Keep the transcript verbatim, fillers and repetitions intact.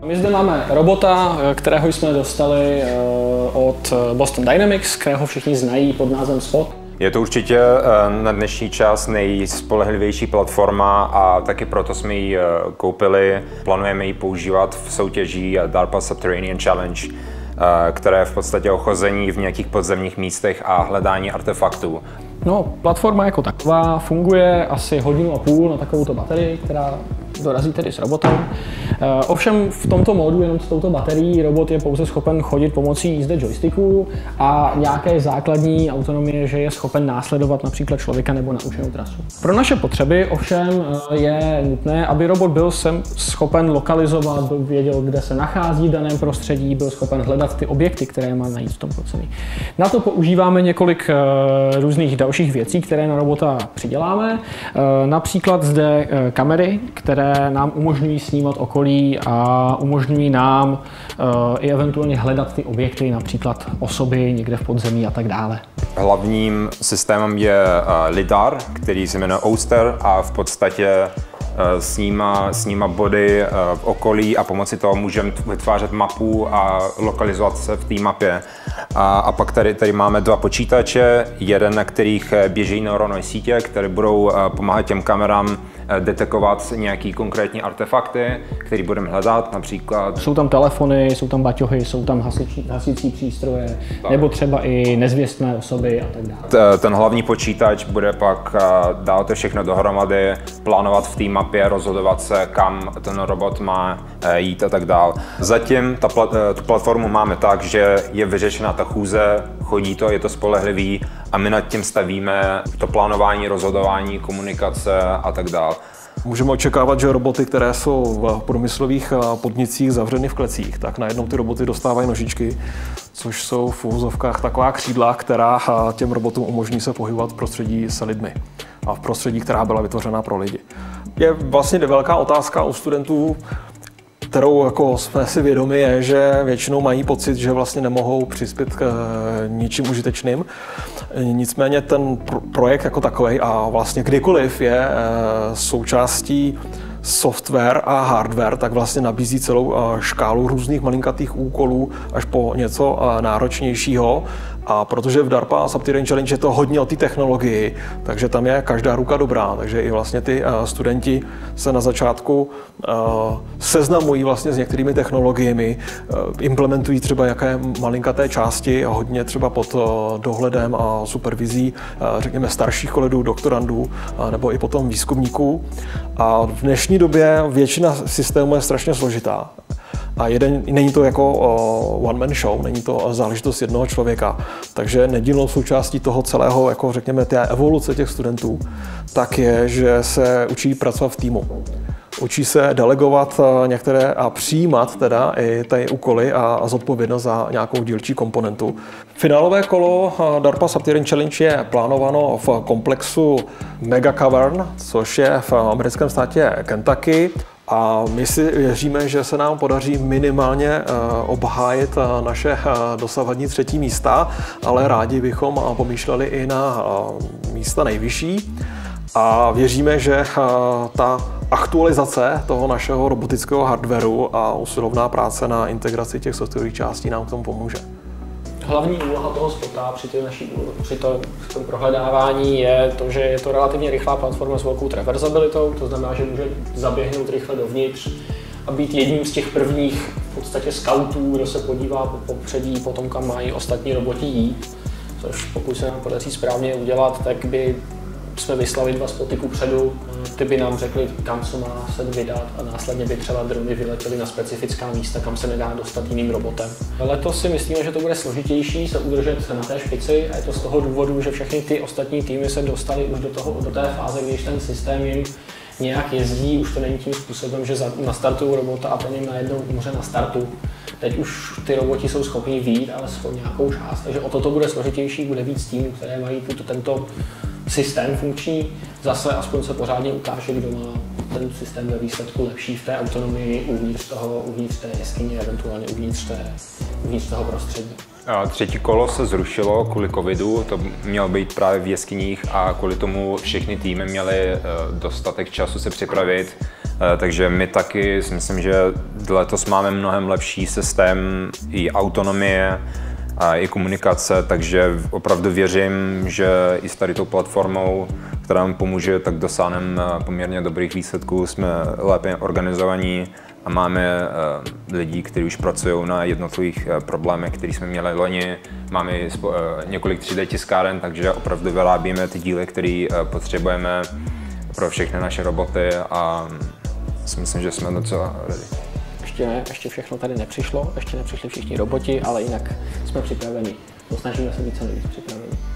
My zde máme robota, kterého jsme dostali od Boston Dynamics, kterého všichni znají pod názvem Spot. Je to určitě na dnešní čas nejspolehlivější platforma a taky proto jsme ji koupili. Plánujeme ji používat v soutěži DARPA Subterranean Challenge, které je v podstatě o chození v nějakých podzemních místech a hledání artefaktů. No, platforma jako taková funguje asi hodinu a půl na takovouto baterii, která dorazí tedy s robotem. Ovšem v tomto módu, jenom s touto baterií, robot je pouze schopen chodit pomocí jízdy joysticků a nějaké základní autonomie, že je schopen následovat například člověka nebo naučenou trasu. Pro naše potřeby ovšem je nutné, aby robot byl sem schopen lokalizovat, věděl, kde se nachází v daném prostředí, byl schopen hledat ty objekty, které má najít v tom procesí. Na to používáme několik různých dalších věcí, které na robota přiděláme. Například zde kamery, které nám umožňují snímat okolí a umožňují nám uh, i eventuálně hledat ty objekty, například osoby někde v podzemí a tak dále. Hlavním systémem je uh, lidar, který se jmenuje Ouster a v podstatě uh, snímá, snímá body uh, v okolí a pomocí toho můžeme vytvářet mapu a lokalizovat se v té mapě. A, a pak tady, tady máme dva počítače, jeden, na kterých běží neuronové sítě, které budou uh, pomáhat těm kamerám detekovat nějaký konkrétní artefakty, které budeme hledat, například. Jsou tam telefony, jsou tam baťohy, jsou tam hasiči, hasicí přístroje, tak. Nebo třeba i nezvěstné osoby a tak dále. Ten hlavní počítač bude pak dát to všechno dohromady, plánovat v té mapě, rozhodovat se, kam ten robot má jít a tak dále. Zatím ta plat, tu platformu máme tak, že je vyřešena ta chůze, chodí to, je to spolehlivý a my nad tím stavíme to plánování, rozhodování, komunikace a tak dále. Můžeme očekávat, že roboty, které jsou v průmyslových podnicích zavřeny v klecích, tak najednou ty roboty dostávají nožičky, což jsou v uvozovkách taková křídla, která těm robotům umožní se pohybovat v prostředí se lidmi a v prostředí, která byla vytvořena pro lidi. Je vlastně velká otázka u studentů, kterou jako jsme si vědomi, je, že většinou mají pocit, že vlastně nemohou přispět k ničím užitečným. Nicméně ten projekt jako takový a vlastně kdykoliv je součástí software a hardware, tak vlastně nabízí celou škálu různých malinkatých úkolů až po něco náročnějšího. A protože v DARPA Subterranean Challenge je to hodně o té technologii, takže tam je každá ruka dobrá, takže i vlastně ty studenti se na začátku seznamují vlastně s některými technologiemi, implementují třeba jaké malinkaté části, hodně třeba pod dohledem a supervizí, řekněme starších kolegů, doktorandů nebo i potom výzkumníků. A v dnešní době většina systémů je strašně složitá. A jeden, není to jako uh, one man show, není to záležitost jednoho člověka. Takže nedílnou součástí toho celého, jako řekněme, té evoluce těch studentů, tak je, že se učí pracovat v týmu. Učí se delegovat některé a přijímat teda i ty úkoly a, a zodpovědnost za nějakou dílčí komponentu. Finálové kolo DARPA Subterranean Challenge je plánováno v komplexu Mega Cavern, což je v americkém státě Kentucky. A my si věříme, že se nám podaří minimálně obhájit naše dosavadní třetí místa, ale rádi bychom pomýšleli i na místa nejvyšší. A věříme, že ta aktualizace toho našeho robotického hardwareu a usilovná práce na integraci těch softwarových částí nám k tomu pomůže. Hlavní úloha toho spota při, té naší, při tom, tom prohledávání je to, že je to relativně rychlá platforma s velkou traversabilitou, to znamená, že může zaběhnout rychle dovnitř a být jedním z těch prvních v podstatě scoutů, kdo se podívá po popředí, potom kam mají ostatní roboti jít, což pokud se nám podaří správně udělat, tak by jsme vyslali dva spoty kupředu, ty by nám řekli, kam se má se vydat a následně by třeba drony vyletěly na specifická místa, kam se nedá dostat jiným robotem. Letos si myslíme, že to bude složitější se udržet na té špici a je to z toho důvodu, že všechny ty ostatní týmy se dostaly už do, toho, do té fáze, když ten systém jim nějak jezdí, už to není tím způsobem, že nastartují robota a ten jim najednou umře na startu. Teď už ty roboti jsou schopni vyjít, ale svou nějakou část, takže o toto bude složitější, bude víc týmů, které mají tuto, tento systém funkční, zase aspoň se pořádně ukáže, kdo má ten systém ve výsledku lepší v té autonomii uvnitř toho, uvnitř té jeskyně, eventuálně uvnitř, té, uvnitř toho prostředí. Třetí kolo se zrušilo kvůli covidu, to mělo být právě v jeskyních a kvůli tomu všechny týmy měly dostatek času se připravit Takže my taky si myslím, že letos máme mnohem lepší systém i autonomie a i komunikace, takže opravdu věřím, že i s tady tou platformou, která nám pomůže, tak dosáhneme poměrně dobrých výsledků, jsme lépe organizovaní a máme lidi, kteří už pracují na jednotlivých problémech, které jsme měli loni. Máme několik tři dé tiskáren, takže opravdu vyrábíme ty díly, které potřebujeme pro všechny naše roboty a si myslím, že jsme docela ready. Ještě ne, ještě všechno tady nepřišlo, ještě nepřišli všichni roboti, ale jinak jsme připraveni. Snažíme se být co nejvíc připraveni.